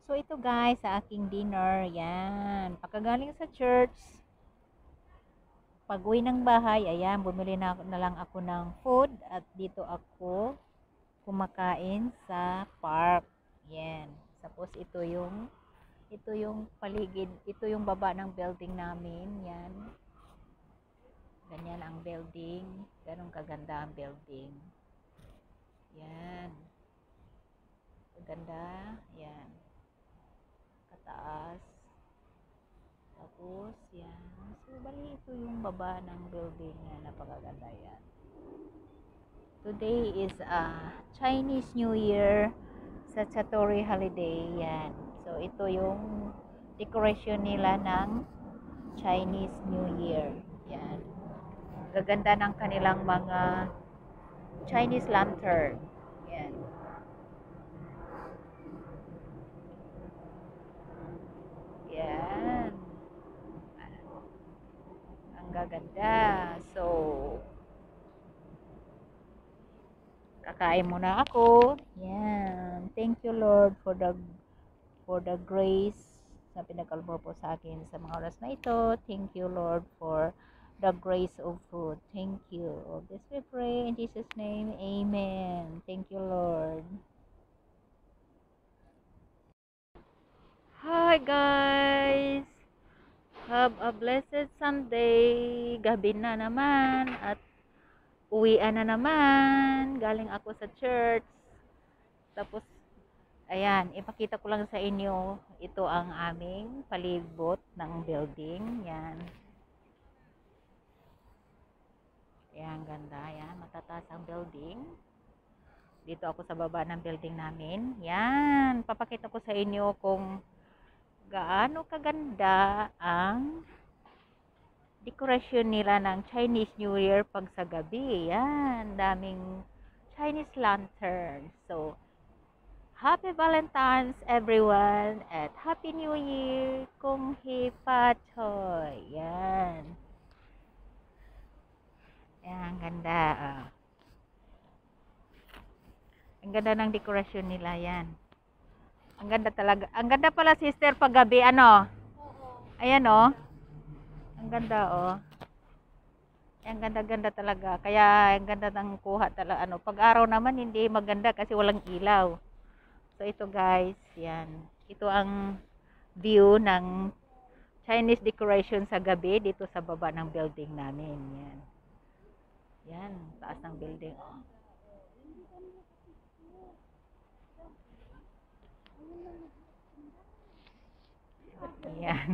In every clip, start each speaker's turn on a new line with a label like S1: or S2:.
S1: So, ito guys, sa aking dinner, yan. Pagkagaling sa church, pag-uwi ng bahay, ayan, bumili na lang ako ng food at dito ako kumakain sa park. Yan. Tapos ito yung paligid, ito yung baba ng building namin, yan. Ganyan ang building, ganun kaganda ang building. Yan. Kaganda, yan. Kataas. Tapos, yan. So, bali ito yung baba ng building na napakaganda yan. Today is Chinese New Year Sachatori holiday. Yan. So, ito yung decoration nila ng Chinese New Year. Yan. Gaganda ng kanilang mga Chinese lantern. Yan. Yan. Ang gaganda. So, kakain muna ako. Yan. Thank you Lord for the grace na pinagkaloob po sa akin sa mga oras na ito. Thank you Lord for the grace of food. Thank you. All this we pray in Jesus' name. Amen. Thank you Lord. Hi guys. Have a blessed Sunday. Gabi na naman at uwian na naman. Galing ako sa church. Tapos, ayan, ipakita ko lang sa inyo. Ito ang aming palibot ng building. Yan. Ayan, ganda. Yan, matataas ang building. Dito ako sa baba ng building namin. Yan, papakita ko sa inyo kung gaano kaganda ang dekorasyon nila ng Chinese New Year pag sa gabi. Yan, daming Chinese lantern. So, Happy Valentine's everyone at Happy New Year Kung Hei Pa Choy. Yan. Yan, ganda. Ang ganda ng dekorasyon nila yan. Ang ganda talaga. Ang ganda pala sister pag gabi ano? Ayan oh. Ang ganda oh. Ang ganda-ganda talaga. Kaya ang ganda ng kuha talaga ano. Pag araw naman hindi maganda kasi walang ilaw. So ito guys, yan. Ito ang view ng Chinese decoration sa gabi dito sa baba ng building namin. Yan. Yan, taas ng building oh. Yan.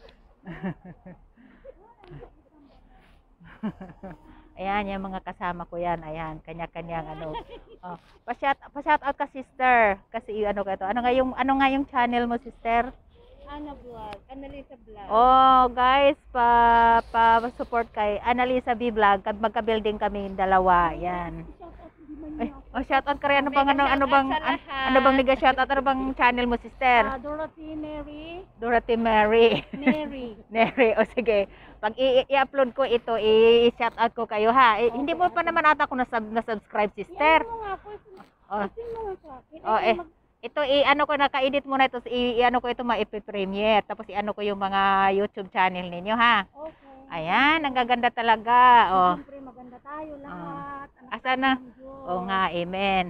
S1: Ayan, yung mga kasama ko yan. Ayan, kanya-kanyang ano. Oh, pa-shout out ka sister. Kasi ano ka to? Ano nga yung channel mo sister?
S2: Ana Vlog, Annalisa Vlog.
S1: Oh, guys, pa support kay Annalisa B Vlog. Magka-building kami dalawa. Yan. Ay, oh, shout out ka rin. Ano bang mega shout out? Ano bang channel mo sister?
S2: Dorothy Mary.
S1: Dorothy Mary.
S2: Mary.
S1: Mary, o sige. Pag i-upload ko ito, i-shout out ko kayo ha. Hindi mo pa naman ata ako na-subscribe sister.
S2: Yan mo nga po.
S1: Oh.
S2: Isin mo nga sa akin.
S1: Oh, ito i-ano ko naka-edit muna ito, i-ano ko ito ma-premiere. Tapos i-ano ko yung mga YouTube channel ninyo ha.
S2: Okay.
S1: Ayan, ang gaganda talaga. Oh.
S2: Siyempre maganda tayo lahat.
S1: Asa na? Oo nga, amen.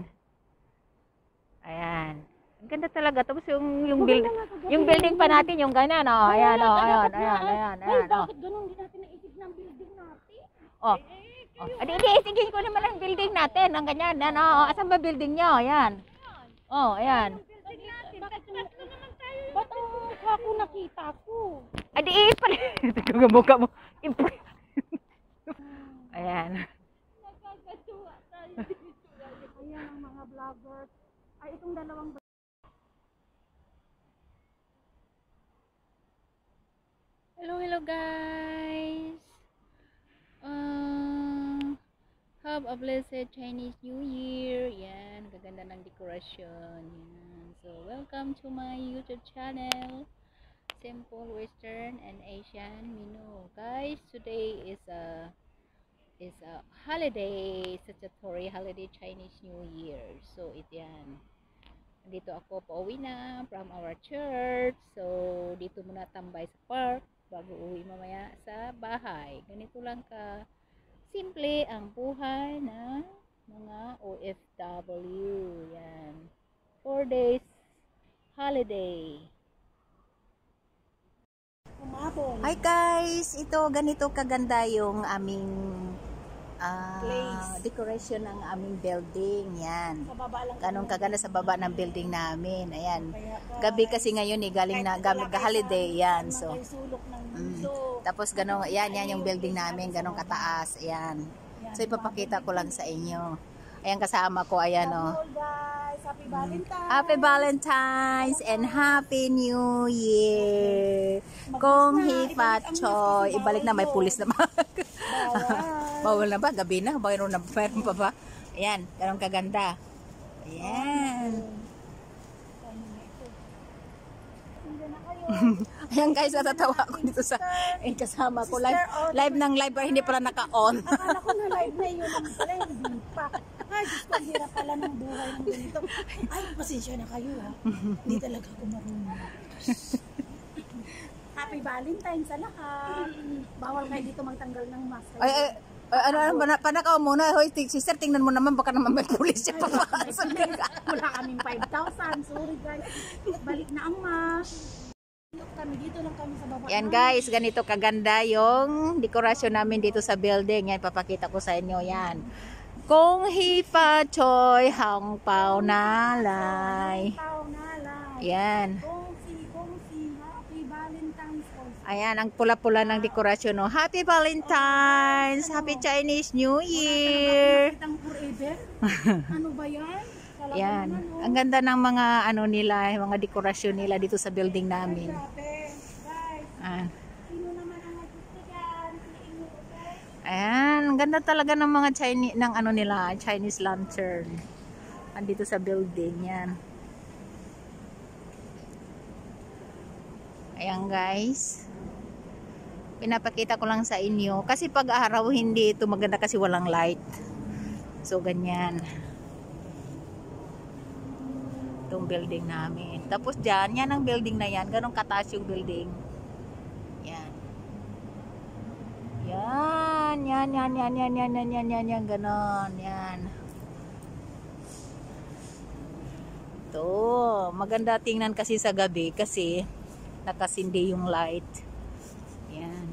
S1: Ayan. Ang ganda talaga. Tapos yung building pa natin, yung ganyan, oh. Ayan, oh, ayan. Oh.
S2: Bakit ganun? Hindi natin naisip ng building natin.
S1: Oh. Oh. Adi, sige ko naman ang building natin. Ang ganyan, ano. Asan ba building nyo? Ayan. Oh, ayan.
S2: Bakit naman tayo? Ba't ang mukha ko nakita ko?
S1: Adi, pala. Tignan mo mukha mo. Ayan.
S2: Nagkakatuwa tayo dito. Ayan ang mga vloggers. Ay, itong dalawang Hello guys. Have a blessed Chinese New Year. Yan, gaganda ng dekorasyon. Yan. So, welcome to my YouTube channel. Simple Western and Asian menu. Guys, today is a holiday, statutory holiday Chinese New Year. So, yan. Dito ako pauwi na from our church. So, dito muna tambay sa park bago uwi mamaya sa bahay. Ganito lang ka simple ang buhay ng mga OFW. Yan. 4 days holiday.
S1: Hi guys! Ito, ganito kaganda yung aming decoration ng aming building. Yan. Ganun kaganda sa baba ng building namin. Ayan. Gabi kasi ngayon galing na holiday. Yan. So, tapos ganun, yan yung building namin. Ganun kataas. Ayan. So, ipapakita ko lang sa inyo. Ayan kasama ko. Ayan o.
S3: Happy Valentine's!
S1: Happy Valentine's and Happy New Year! Kung Hifa Choy. Ibalik na, may pulis naman. Bawal na ba? Gabi na? Mayroon pa ba? Ayan, ganun kaganda. Ayan. Ayan guys, natatawa ako dito sa kasama ko. Live ng live pero hindi pala naka-on.
S3: Akala ko na live na yun ang pala, hindi pa. Ay, Diyos ko, hirap pala ng buhay ng ganito. Ay, pasensya na kayo ha. Hindi talaga ako marunong. Happy Valentine's sa lahat. Bawal kayo dito magtanggal ng mask.
S1: Panakaw muna. Hoy, sister, tingnan mo naman, baka naman may pulis siya papasok.
S3: Wala kaming 5,000. Sorry guys. Balik na ang mask. Kami dito lang kami sa baba.
S1: Yan guys, ganito kaganda yung dekorasyon namin dito sa building. Yan, papakita ko sa inyo yan. Kung Hifa Choy Hang Pao Nalay. Yan.
S3: Happy Valentine's.
S1: Ayan, ang pula-pula ng dekorasyon. No? Happy Valentine's! Happy Chinese New Year!
S3: Ano ba yan?
S1: Yan. Ang ganda ng mga ano nila, mga dekorasyon nila dito sa building namin.
S3: Sino naman ang gusto dyan?
S1: Ayan, ang ganda talaga ng mga Chinese, ng ano nila, Chinese lantern. Andito sa building, yan. Ayan guys. Pinapakita ko lang sa inyo. Kasi pag araw hindi ito maganda kasi walang light. So, ganyan. Itong building namin. Tapos dyan, yan ang building na yan. Ganong kataas yung building. Yan. Yan, ganon. Yan. Ito. Maganda tingnan kasi sa gabi kasi nakasindi yung light. Yan.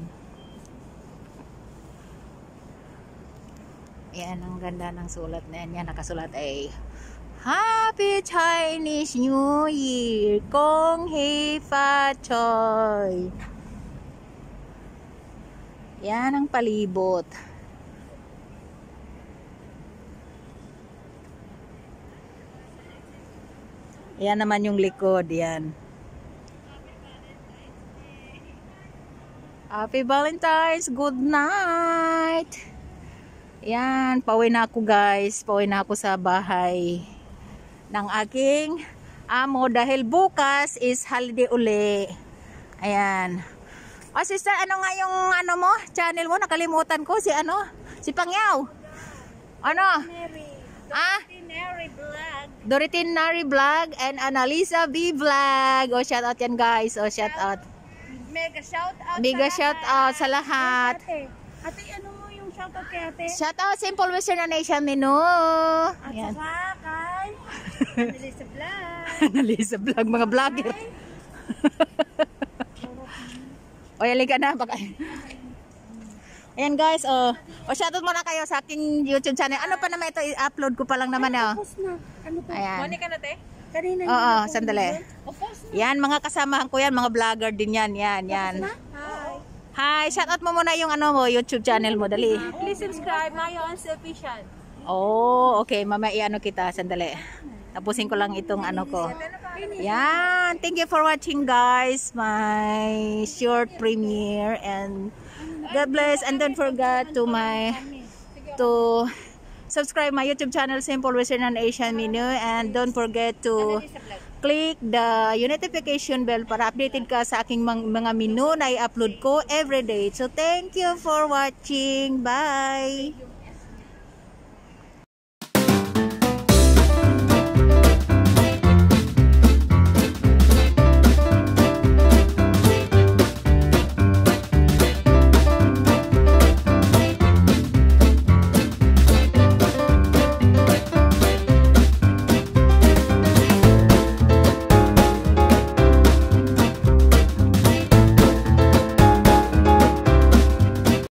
S1: Yan, ang ganda ng sulat na yan. Yan, nakasulat ay Happy Chinese New Year! Kung Hifa Choy! Yan ang palibot. Yan naman yung likod. Yan. Happy Valentine's! Good night! Yan. Pauwi na ako guys. Pauwi na ako sa bahay ng aking amo dahil bukas is holiday uli. Ayan. O sister, ano nga yung ano mo? Channel mo? Nakalimutan ko. Si ano? Si Pangyaw. Ano?
S3: Doritinary Vlog.
S1: Doritinary Vlog and Annalisa B Vlog. O shout out yan guys. O shout out.
S3: Mega shout out.
S1: Mega shout out sa lahat.
S3: Ate, ano mo yung shout out kay ate?
S1: Shout out Simple Western Nation Menu.
S3: At
S1: Yan.
S3: saka kay Annalisa Vlog.
S1: Annalisa Vlog. Mga vlogger. O yali ka na. Ayan guys. O shoutout muna kayo sa aking YouTube channel. Ano pa naman ito? I-upload ko pa lang naman.
S3: Post na. Ano to?
S1: Ayan.
S3: Monica na te? Kanina
S1: Oo, sandali.
S3: Post na.
S1: Yan, mga kasamahan ko yan. Mga vlogger din yan. Yan.
S3: Hi.
S1: Hi, shoutout mo muna yung ano mo, YouTube channel mo. Dali.
S3: Please subscribe Mayons Official.
S1: Oh, okay. Mama, i-ano kita. Sandali. Tapusin ko lang itong ano ko. Yan. Thank you for watching guys. My short premiere. And God bless. And don't forget to subscribe my YouTube channel, Simple Western and Asian Menu. And don't forget to click the notification bell para updated ka sa aking mga menu na i-upload ko every day. So thank you for watching. Bye!